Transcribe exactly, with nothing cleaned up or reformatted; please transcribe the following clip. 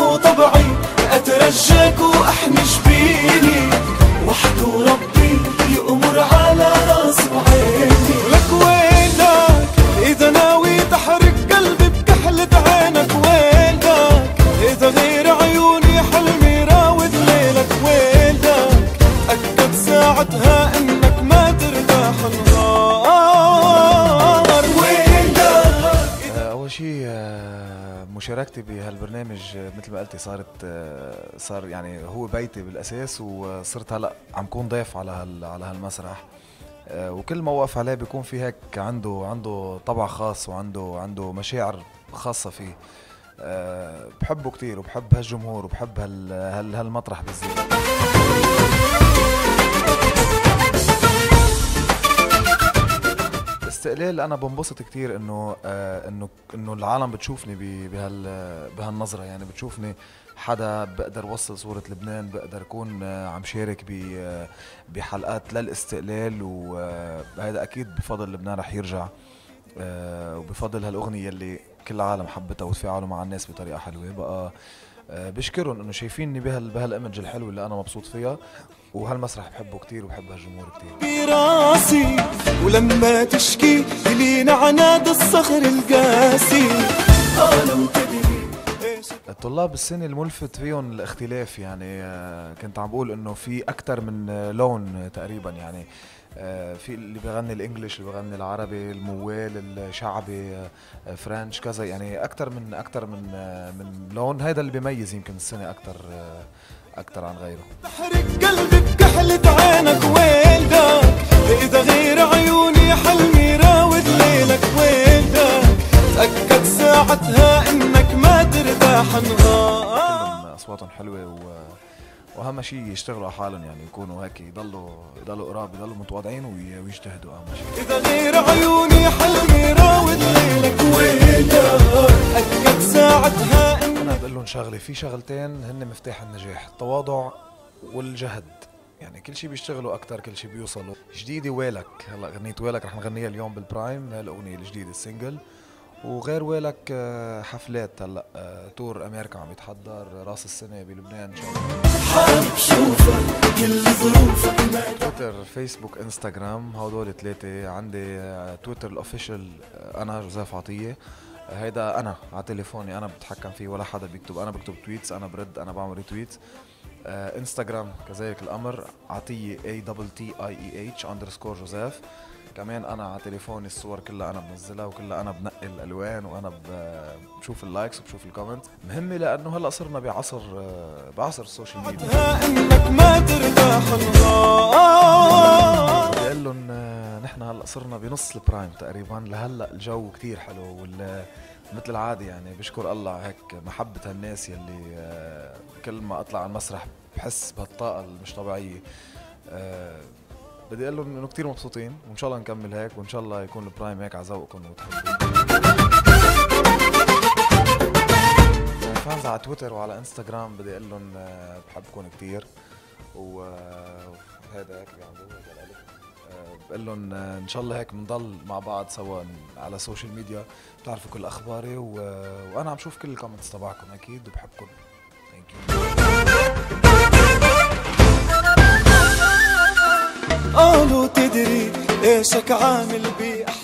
مو طبعي اترجاك واحنش بيني، وحده ربي يأمر على راس وعيني. لك وينك اذا ناوي تحرق قلبي بكحلة عينك، وينك اذا غير عيوني حلمي راود ليلك، وينك تأكد ساعتها انك ما ترتاح النهار، وينك. اول شيء مشاركتي بهالبرنامج مثل ما قلتي صارت صار يعني هو بيتي بالاساس، وصرت هلا عم كون ضيف على هال على هالمسرح، وكل ما وقف عليه بيكون في هيك عنده عنده طبع خاص، وعنده عنده مشاعر خاصة فيه. بحبه كتير وبحب هالجمهور وبحب هال هال هالمطرح بالذات. استقلال انا بنبسط كتير انه آه انه انه العالم بتشوفني بهال بهالنظره، يعني بتشوفني حدا بقدر وصل صوره لبنان، بقدر اكون آه عم شارك بحلقات للاستقلال، وهذا اكيد بفضل لبنان رح يرجع، آه وبفضل هالاغنيه اللي كل العالم حبتها وتفاعلوا مع الناس بطريقه حلوه. بقى آه بشكرهم انه شايفيني بهال بهالايمج الحلو اللي انا مبسوط فيها، وهالمسرح بحبه كتير وبحب هالجمهور كتير. براسي ولما تشكي يلين عناد الصخر القاسي. قالوا تدري الطلاب السنة الملفت فيهم الاختلاف، يعني كنت عم بقول انه في اكثر من لون تقريبا، يعني في اللي بغني الانجليش، اللي بغني العربي، الموال، الشعبي، فرنش، كذا، يعني اكثر من اكثر من من لون. هذا اللي بيميز يمكن السنة اكثر اكثر عن غيره. تحرق قلبي بكحلة عينك، وينك اذا غير عيوني حلمي راود ليلك، وينك تأكد ساعتها انك ما ترتاح نهار. اصواتهم حلوه و... واهم شيء يشتغلوا على حالهم، يعني يكونوا هيك يضلوا يضلوا قراب، يضلوا متواضعين ويجتهدوا. اهم شيء اذا غير عيوني حلمي راود ليلك، وينك تأكد ساعتها. انا بقول لهم شغله، في شغلتين هن مفتاح النجاح، التواضع والجهد، يعني كل شيء بيشتغلوا اكثر كل شيء بيوصلوا. جديده ويلك، هلا غنية ويلك رح نغنيها اليوم بالبرايم، هاي الاغنيه الجديده السنجل. وغير ويلك حفلات، هلا تور امريكا عم يتحضر، راس السنه بلبنان ان شاء الله. حابب شوفك كل ظروفك. تويتر، فيسبوك، انستغرام، هدول ثلاثه. عندي تويتر الاوفيشال انا جوزيف عطيه، هيدا انا على تليفوني، انا بتحكم فيه، ولا حدا بيكتب، انا بكتب تويتس، انا برد، انا بعمل ريتويت. آه انستغرام كذلك الامر، عطيه A T T I E H underscore جوزيف. كمان انا على تليفوني الصور كلها انا بنزلها، وكلها انا بنقي الالوان، وانا بشوف اللايكس وبشوف الكومنت. مهمه لانه هلا صرنا بعصر بعصر السوشيال ميديا. انك ما ترتاح النهار. بدي اقول لهم نحن هلا صرنا بنص البرايم تقريبا، لهلا الجو كتير حلو، وال مثل العادة يعني بشكر الله هيك محبة هالناس يلي كل ما اطلع على المسرح بحس بهالطاقة المش طبيعية. أه بدي اقول لهم انه كثير مبسوطين، وان شاء الله نكمل هيك، وان شاء الله يكون البرايم هيك على ذوقكم وتحبوا. فانز على تويتر وعلى انستغرام بدي اقول لهم بحبكم كثير، وهذا هيك بيعملوا بقول لهم ان شاء الله هيك بنضل مع بعض سوا على السوشيال ميديا، بتعرفوا كل اخباري، و... وانا عم شوف كل الكومنتس تبعكم اكيد، وبحبكم. ثانك يو. قالوا تدري ايشك عامل بي